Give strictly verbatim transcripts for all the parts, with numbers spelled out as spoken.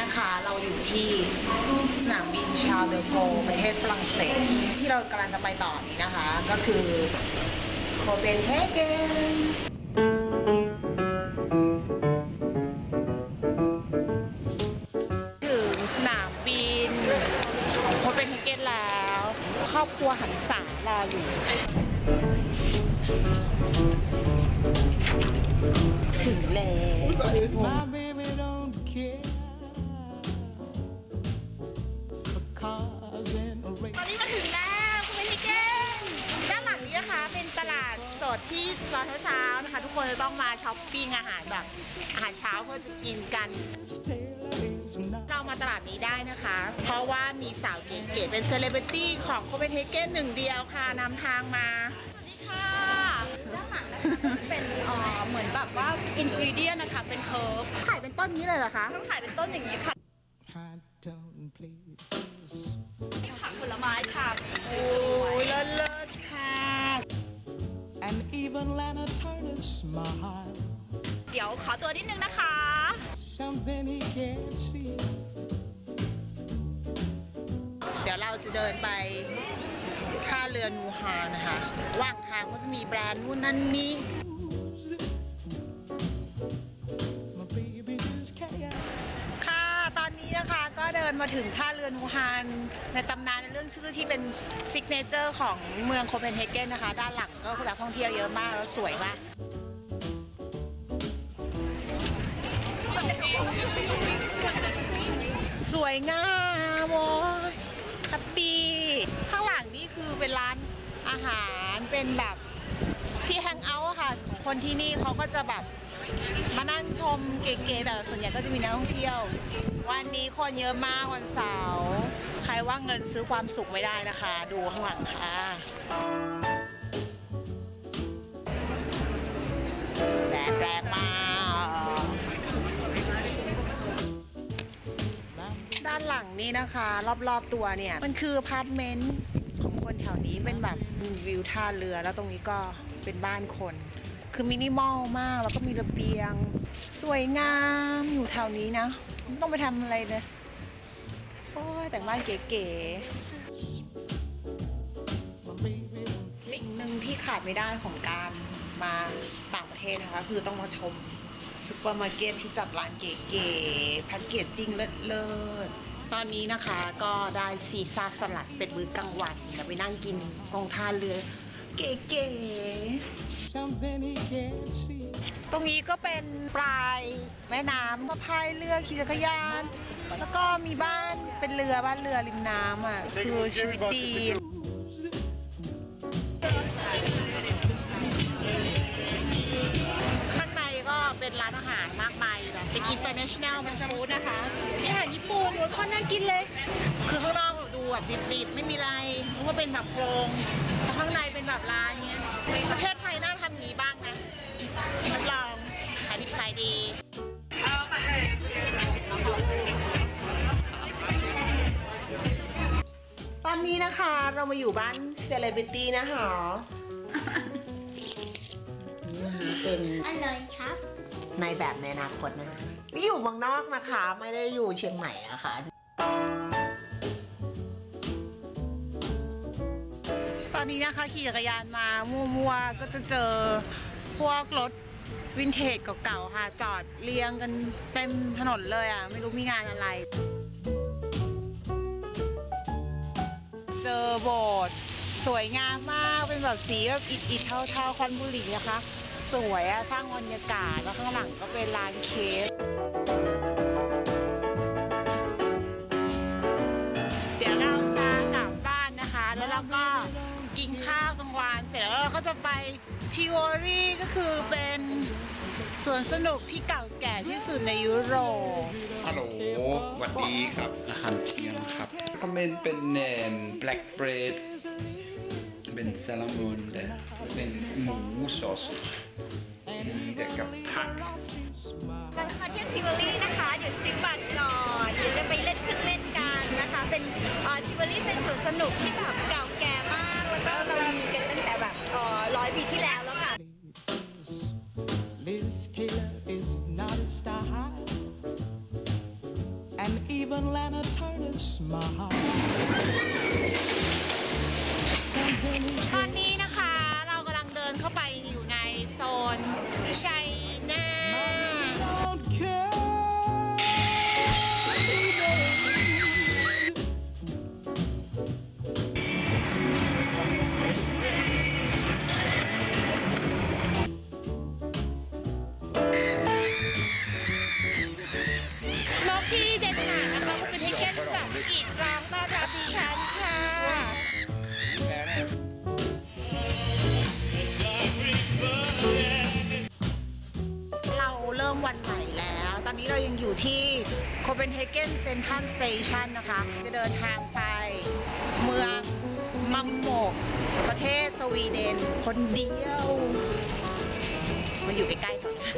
นะคะเราอยู่ที่สนามบินชาร์ลเดอโกประเทศฝรั่งเศสที่เรากำลังจะไปต่อนี้นะคะก็คือโคเปนเฮเกนถึงสนามบินของโคเปนเฮเกนแล้วครอบครัวหันษารออยู่ถึงแล้วตอนนี้มาถึงแล้วโคเปนเฮเกนด้านหลังนี้นะคะเป็นตลาดสดที่ตอนเช้าๆนะคะทุกคนจะต้องมาช้อปปิ้งอาหารแบบอาหารเช้าเพื่อจะกินกันเรามาตลาดนี้ได้นะคะเพราะว่ามีสาวเก๋ๆเป็นเซเลบริตี้ของโคเปนเฮเกนหนึ่งเดียวค่ะนำทางมาสวัสดีค่ะด้านหลังนะคะเป็นเอ่อเหมือนแบบว่าอินกรีเดียนนะคะเป็นเฮิร์บขายเป็นต้นนี้เลยเหรอคะต้องขายเป็นต้นอย่างนี้ค่ะผักผลไม้ค่ะสวยๆเลิศๆค่ะ And even Lana Turner smile เดี๋ยวขอตัวนิดนึงนะคะ Something he can't see เดี๋ยวเราจะเดินไปท่าเรือนูฮานนะคะว่างทางก็จะมีแบรนด์นู่นนั่นนี่ค่ะตอนนี้นะคะก็เดินมาถึงท่าเรือนูฮานในตำนานในเรื่องชื่อที่เป็นซิกเนเจอร์ของเมืองโคเปนเฮเกนนะคะด้านหลังก็คือนักท่องเที่ยวเยอะมากแล้วสวยมากสวยงามโว้ยแฮปปี้ข้างหลังนี่คือเป็นร้านอาหารเป็นแบบที่แฮงเอาท์ค่ะของคนที่นี่เขาก็จะแบบมานั่งชมเก๋ๆแต่ส่วนใหญ่ก็จะมีนักท่องเที่ยววันนี้คนเยอะมากวันเสาร์ใครว่าเงินซื้อความสุขไม่ได้นะคะดูข้างหลังค่ะแดดแรงมากด้านหลังนี่นะคะรอบๆตัวเนี่ยมันคืออพาร์ตเมนต์ของคนแถวนี้เป็นแบบวิวท่าเรือแล้วตรงนี้ก็เป็นบ้านคนคือมินิมอลมากแล้วก็มีระเบียงสวยงามอยู่แถวนี้นะไม่ต้องไปทำอะไรเลยโอ้ยแต่งบ้านเก๋ๆสิ่งหนึ่งที่ขาดไม่ได้ของการมาต่างประเทศนะคะคือต้องมาชมซุปเปอร์มาร์เก็ตที่จัดร้านเก๋ๆแพ็กเกจจิ้งเลิศๆตอนนี้นะคะก็ได้ซีซ่าสลัดเป็นมื้อกลางวันเดี๋ยวไปนั่งกินตรงท่าเรือเก๋ๆตรงนี้ก็เป็นปลายแม่น้ำมาพายเรือขี่จักรยานแล้วก็มีบ้านเป็นเรือบ้านเรือริมน้ำอ่ะคือชีวิตดีข้างในก็เป็นร้านอาหารมากมายนะเป็น international food นะคะมีอาหารญี่ปุ่นรสค่อนน่ากินเลยคือข้างนอกดูแบบดิบๆไม่มีอะไรมันก็เป็นแบบโครงข้างในเป็นแบบร้านเงี้ยประเทศไทยน่าทำนี้บ้างนะรับรองขายดีขายดีตอนนี้นะคะเรามาอยู่บ้านเซเลบริตี้นะคะเป็นอร่อยครับในแบบในอนาคตนะคะนี่อยู่เมืองนอกนะคะไม่ได้อยู่เชียงใหม่นะคะตอนนี้นะคะขี่จักรยานมามั่วๆก็จะเจอพวกรถวินเทจเก่าๆค่ะจอดเรียงกันเต็มถนนเลยอ่ะไม่รู้มีงานอะไรเจอโบสถ์สวยงามมากเป็นแบบสีแบบอิฐๆเทาๆควันบุหรี่นะคะสวยอะสร้างบรรยากาศแล้วข้างหลังก็เป็นร้านเค้กเดี๋ยวเราจะกลับบ้านนะคะแล้วเราก็กินข้าวกลางวันเสร็จแล้วเราก็จะไปทิวอรี่ก็คือเป็นสวนสนุกที่เก่าแก่ที่สุดในยุโรปฮัลโหลสวัสดีครับอาหารเที่ยงครับคอมเมนต์เป็นแหนม black bread เป็นแซลมอนและเป็นหมูซอสมีแต่กับผักเราจะมาเที่ยวทิวอรี่นะคะเดี๋ยวซื้อบัตรก่อนเดี๋ยวจะไปเล่นเครื่องเล่นกันนะคะเป็นทิวอรี่เป็นสวนสนุกที่แบบเก่าแก่มากแล้วก็เรามีกันตั้งแต่แบบร้อยปีที่แล้วแล้วค่ะ Liz Taylor is not a star high and even Lana Turner smiled. ตอนนี้นะคะเรากำลังเดินเข้าไปอยู่ในโซนไชน่า Don't care. รอบที่เดนมาร์กนะคะก็เป็นให้แก้แบบกรีดร้องต้อนรับดิฉันค่ะ เราเริ่มวันใหม่แล้ว ตอนนี้เรายังอยู่ที่โคเปนเฮเกนเซนทรัลสเตชันนะคะ จะเดินทางไปเมืองมัมโมกประเทศสวีเดนคนเดียวมาอยู่ใกล้ๆแถวนี้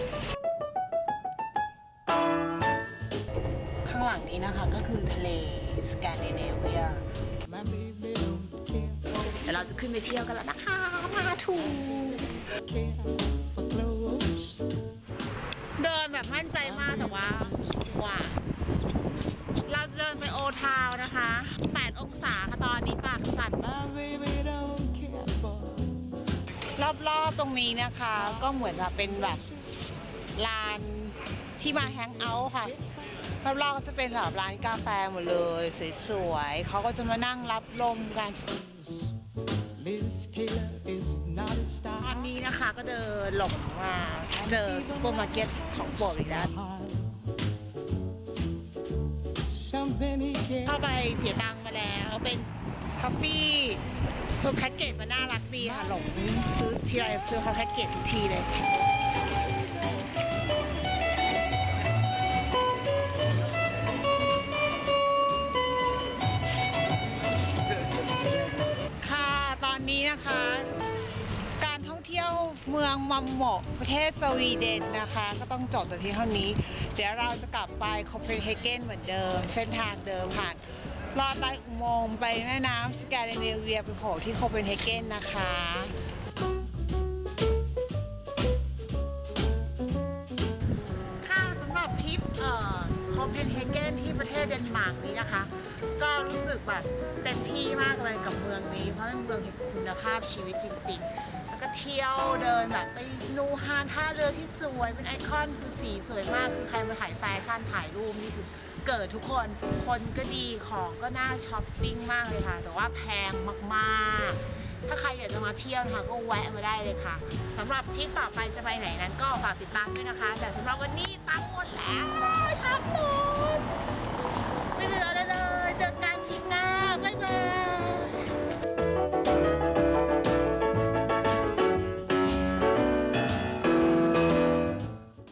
ข้างหลังนี้นะคะก็คือทะเลสแกนดิเนเวีย My baby don't care, เดี๋ยวเราจะขึ้นไปเที่ยวกันแล้วนะคะ มาถูก care for clothes. เดินแบบมั่นใจมากแต่ว่าว่าเราจะเดินไปโอทาวน์นะคะแปดองศาค่ะตอนนี้ปากสั่น My baby don't care for รอบๆตรงนี้นะคะ ก็เหมือนแบบเป็นแบบลานที่มาแฮงเอาท์ค่ะรอบๆก็จะเป็นแบบร้านกาแฟหมดเลยสวยๆเขาก็จะมานั่งรับลมกัน Liz Taylor is not a ตอน star. นี้นะคะก็เดินหลงมาเจอซุปเปอร์มาร์เก็ตของโปรดอีกแล้ว Something he เข้า can't ไปเสียตังค์มาแล้วเป็นคาเฟ่คือแพ็กเกจมันน่ารักดีค่ะหลงซื้อทีไรซื้อเขาแพ็กเกจทุกทีเลยค่ะตอนนี้นะคะ การท่องเที่ยวเมืองมัมโมกประเทศสวีเดนนะคะ ก็ต้องจบแต่เพียงเท่านี้ เดี๋ยวเราจะกลับไปโคเปนเฮเกนเหมือนเดิม เส้นทางเดิมผ่านลอดใต้อุโมงค์ไปแม่น้ำสแกนดิเนเวียไปโผล่ที่โคเปนเฮเกนนะคะ ค่ะสำหรับทริปเอ่อโคเปนเฮเกนที่ประเทศเดนมาร์กนี้นะคะ ก็รู้สึกแบบเต็มที่มากเลยกับเมืองนี้ เพราะเป็นเมืองแห่งคุณภาพชีวิตจริงๆ แล้วก็เที่ยวเดินแบบไปนูฮานท่าเรือที่สวยเป็นไอคอนคือสีสวยมากคือใครมาถ่ายแฟชั่นถ่ายรูปนี่คือเกิดทุกคนคนก็ดีของก็น่าช้อปปิ้งมากเลยค่ะ แต่ว่าแพงมากๆ ถ้าใครอยากจะมาเที่ยวนะคะก็แวะมาได้เลยค่ะสำหรับทริปต่อไปจะไปไหนนั้นก็ฝากติดตามด้วยนะคะ แต่สำหรับวันนี้ตังค์หมดแล้วช็อปหมด